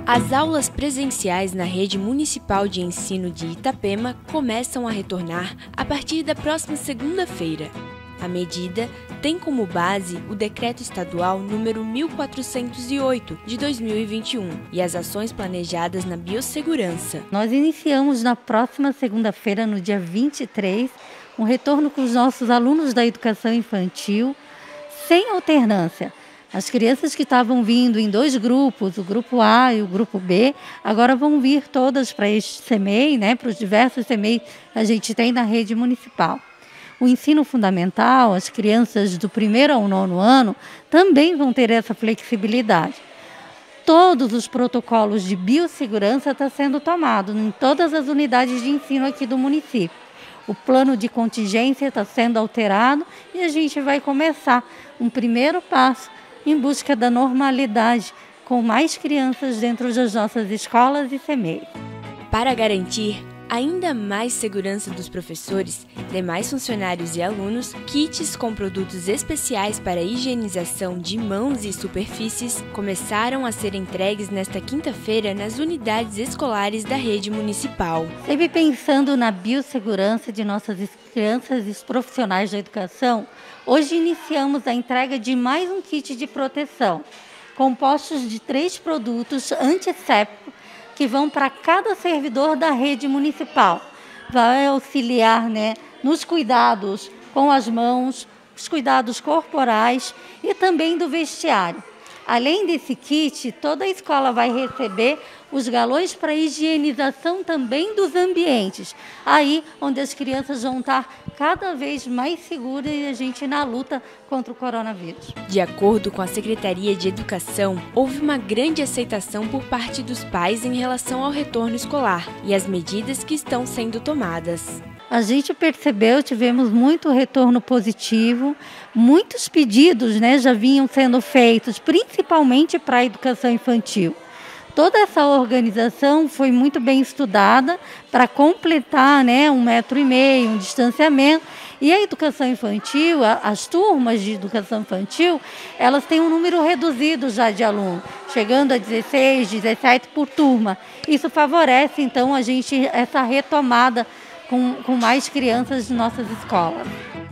As aulas presenciais na rede municipal de ensino de Itapema começam a retornar a partir da próxima segunda-feira. A medida tem como base o Decreto Estadual número 1408 de 2021 e as ações planejadas na biossegurança. Nós iniciamos na próxima segunda-feira, no dia 23, um retorno com os nossos alunos da educação infantil, sem alternância. As crianças que estavam vindo em dois grupos, o grupo A e o grupo B, agora vão vir todas para este CEMEI, para os diversos CEMEI que a gente tem na rede municipal. O ensino fundamental, as crianças do 1º ao 9º ano, também vão ter essa flexibilidade. Todos os protocolos de biossegurança estão sendo tomados em todas as unidades de ensino aqui do município. O plano de contingência está sendo alterado e a gente vai começar um primeiro passo em busca da normalidade, com mais crianças dentro das nossas escolas e CEMEI. Para garantir ainda mais segurança dos professores, demais funcionários e alunos, kits com produtos especiais para higienização de mãos e superfícies começaram a ser entregues nesta quinta-feira nas unidades escolares da rede municipal. Sempre pensando na biossegurança de nossas crianças e os profissionais da educação, hoje iniciamos a entrega de mais um kit de proteção, compostos de 3 produtos antissépticos que vão para cada servidor da rede municipal. Vai auxiliar nos cuidados com as mãos, os cuidados corporais e também do vestiário. Além desse kit, toda a escola vai receber os galões para higienização também dos ambientes. Aí onde as crianças vão estar cada vez mais seguras e a gente na luta contra o coronavírus. De acordo com a Secretaria de Educação, houve uma grande aceitação por parte dos pais em relação ao retorno escolar e as medidas que estão sendo tomadas. A gente percebeu, tivemos muito retorno positivo, muitos pedidos já vinham sendo feitos, principalmente para a educação infantil. Toda essa organização foi muito bem estudada para completar 1,5 metro, um distanciamento. E a educação infantil, as turmas de educação infantil, elas têm um número reduzido já de alunos, chegando a 16, 17 por turma. Isso favorece, então, essa retomada com mais crianças de nossas escolas.